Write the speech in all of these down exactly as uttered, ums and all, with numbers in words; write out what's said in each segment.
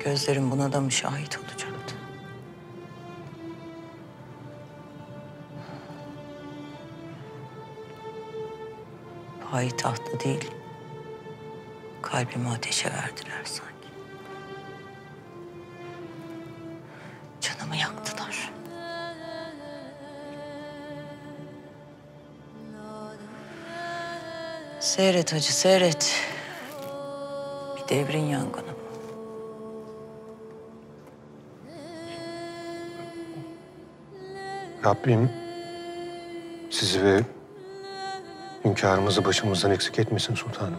Gözlerim buna da mı şahit olacaktı? Payitahtı değil, kalbimi ateşe verdiler sanki. Canımı yaktılar. Seyret hacı, seyret. Bir devrin yangını bu. Rabbim sizi ve hünkârımızı başımızdan eksik etmesin sultanım.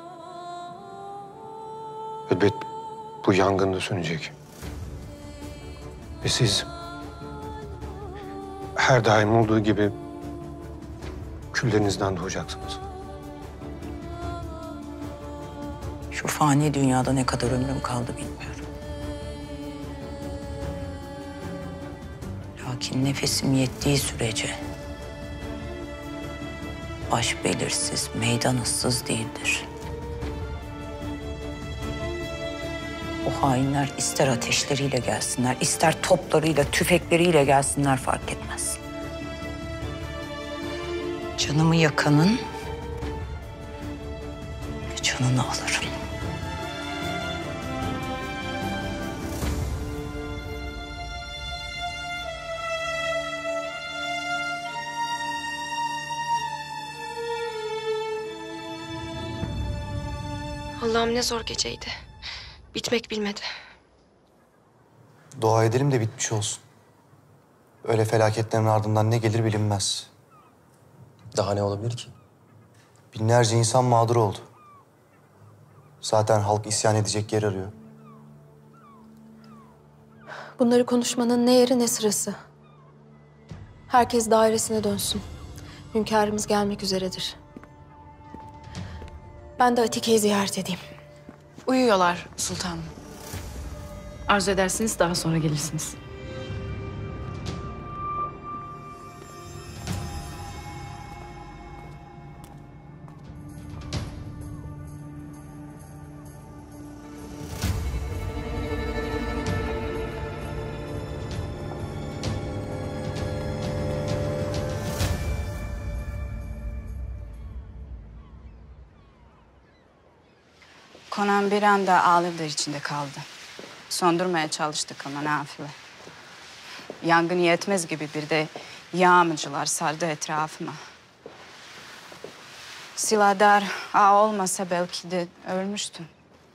Elbet bu yangın da sönecek. Ve siz her daim olduğu gibi küllerinizden doğacaksınız. Şu fani dünyada ne kadar ömrüm kaldı bilmiyorum. Lakin nefesim yettiği sürece baş belirsiz, meydan ıssız değildir. O hainler ister ateşleriyle gelsinler, ister toplarıyla, tüfekleriyle gelsinler fark etmez. Canımı yakanın canını alırım. Allah'ım ne zor geceydi. Bitmek bilmedi. Dua edelim de bitmiş olsun. Öyle felaketlerin ardından ne gelir bilinmez. Daha ne olabilir ki? Binlerce insan mağdur oldu. Zaten halk isyan edecek yer arıyor. Bunları konuşmanın ne yeri ne sırası. Herkes dairesine dönsün. Hünkârımız gelmek üzeredir. Ben de Atike'yi ziyaret edeyim. Uyuyorlar sultanım. Arzu edersiniz daha sonra gelirsiniz. Konan bir anda alevler içinde kaldı. Söndürmeye çalıştık ama nafile. Yangın yetmez gibi bir de yağmacılar sardı etrafıma. Silahlar ağ olmasa belki de ölmüştüm.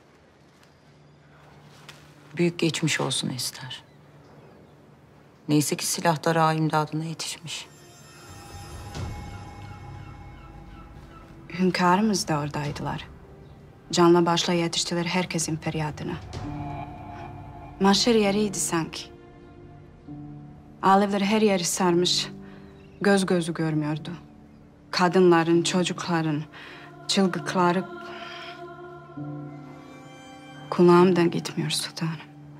Büyük geçmiş olsun Ester. Neyse ki silahlar ağa imdadına yetişmiş. Hünkârımız da oradaydılar. Canla başla yetiştiler herkesin feryadına. Mahşer yeriydi sanki. Alevleri her yeri sarmış. Göz gözü görmüyordu. Kadınların, çocukların çılgıkları kulağımdan gitmiyor sultanım.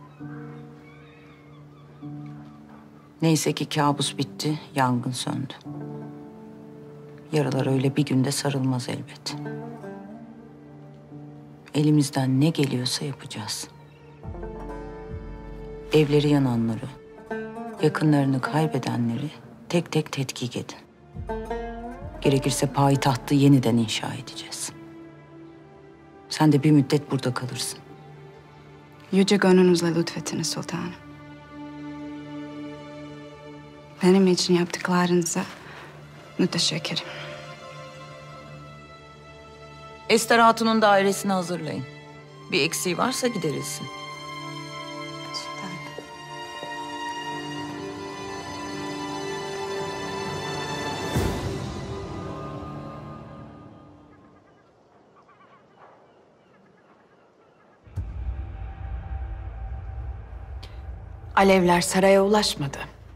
Neyse ki kabus bitti, yangın söndü. Yaralar öyle bir günde sarılmaz elbet. Elimizden ne geliyorsa yapacağız. Evleri yananları, yakınlarını kaybedenleri tek tek tetkik edin. Gerekirse payitahtı yeniden inşa edeceğiz. Sen de bir müddet burada kalırsın. Yüce gönlünüzle lütfettiniz sultanım. Benim için yaptıklarınıza müteşekkirim. Ester Hatun'un dairesini hazırlayın. Bir eksiği varsa giderilsin. Sultanım. Alevler saraya ulaşmadı.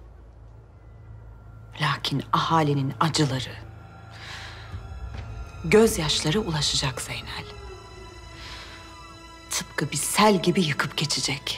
Lakin ahalinin acıları, gözyaşları ulaşacak Zeynel. Tıpkı bir sel gibi yıkıp geçecek.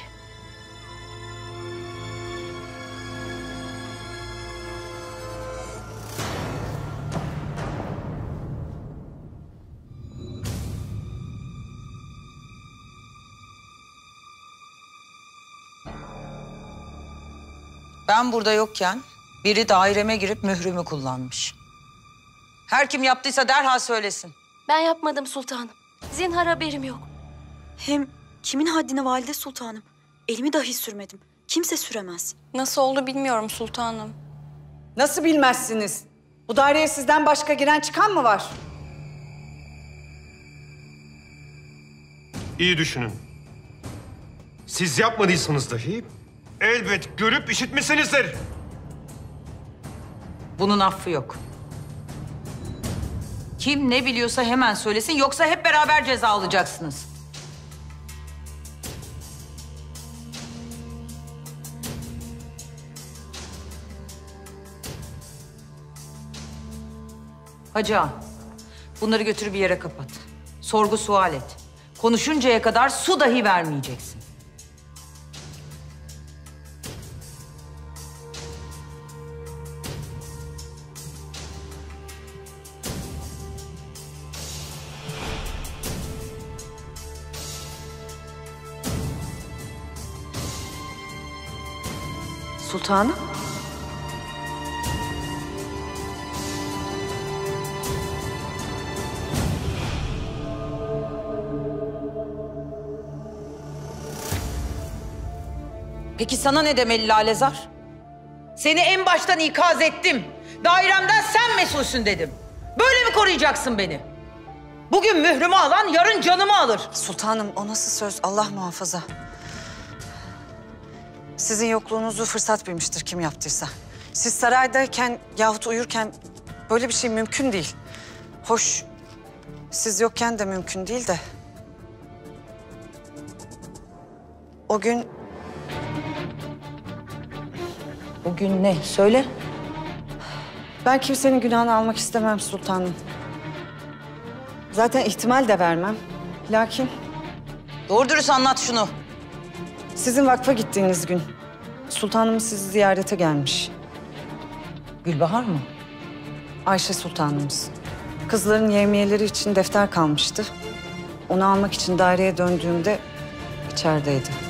Ben burada yokken biri daireme girip mührümü kullanmış. Her kim yaptıysa derhal söylesin. Ben yapmadım sultanım. Zinhar haberim yok. Hem kimin haddine valide sultanım? Elimi dahi sürmedim. Kimse süremez. Nasıl oldu bilmiyorum sultanım. Nasıl bilmezsiniz? Bu daireye sizden başka giren çıkan mı var? İyi düşünün. Siz yapmadıysanız dahi elbet görüp işitmişsinizdir. Bunun affı yok. Kim ne biliyorsa hemen söylesin, yoksa hep beraber ceza alacaksınız. Hacı ağa, bunları götür bir yere kapat. Sorgu sual et. Konuşuncaya kadar su dahi vermeyeceksin. Sultanım. Peki sana ne demeli Lalezar? Seni en baştan ikaz ettim. Dairemden sen mesulsün dedim. Böyle mi koruyacaksın beni? Bugün mührümü alan yarın canımı alır. Sultanım o nasıl söz? Allah muhafaza. Sizin yokluğunuzu fırsat bilmiştir kim yaptıysa. Siz saraydayken yahut uyurken böyle bir şey mümkün değil. Hoş, siz yokken de mümkün değil de. O gün... O gün ne? Söyle. Ben kimsenin günahını almak istemem sultanım. Zaten ihtimal de vermem. Lakin Doğru dürüst anlat şunu. sizin vakfa gittiğiniz gün sultanım sizi ziyarete gelmiş. Gülbahar mı? Ayşe sultanımız. Kızların yevmiyeleri için defter kalmıştı. Onu almak için daireye döndüğümde içerideydi.